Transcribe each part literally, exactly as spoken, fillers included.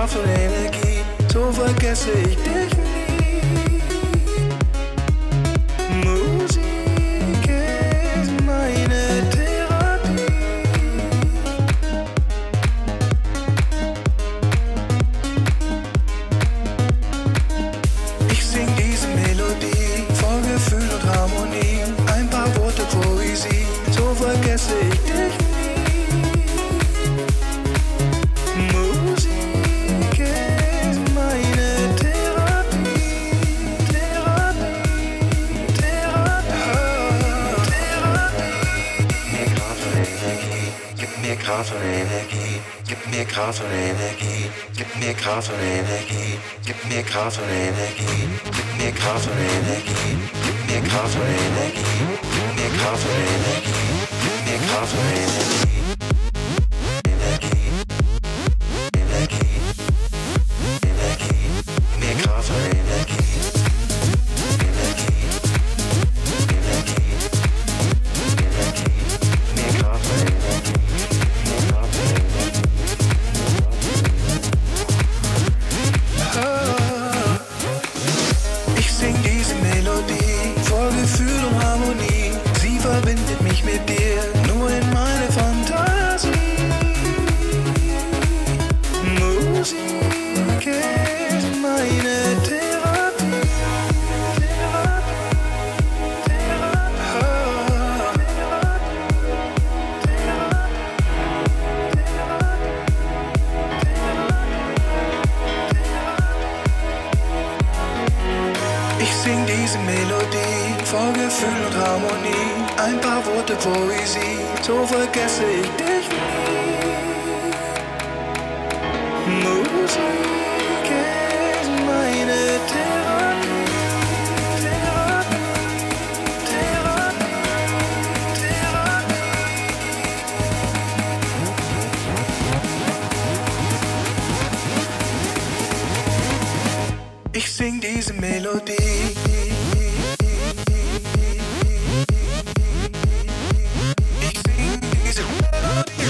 Kraft und Energie, so vergesse ich dich nie. Musik ist meine Therapie. Ich sing diese Melodie, voll Gefühl und Harmonie, ein paar Worte Poesie, so vergesse ich dich nie. Kraft und Energie, gib mir Kraft und Energie, gib mir Kraft und Energie, gib mir Kraft und Energie, gib mir Kraft und Energie, gib mir Kraft und Energie, gib mir Kraft und Energie, gib mir Kraft und Energie, Energie, Energie, Energie, mir Kraft und Energie, Energie, Energie, Energie, mir Kraft und Energie. Ich sing diese Melodie, voll Gefühl und Harmonie, sie verbindet mich mit dir, nur in meine Fantasie. Musik ist meine Therapie. Ich sing diese Melodie, voll Gefühl und Harmonie, ein paar Worte Poesie, so vergesse ich dich nie. Musik ist meine Therapie. Therapie, Therapie, Therapie. Ich sing diese Melodie. Ich sing diese Melodie.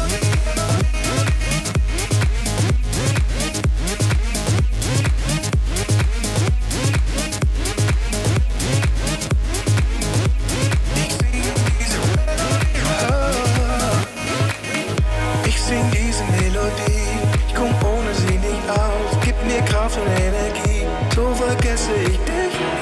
Ich sing diese Melodie, ich komm ohne sie nicht aus. Gib mir Kraft und Energie, so vergesse ich dich.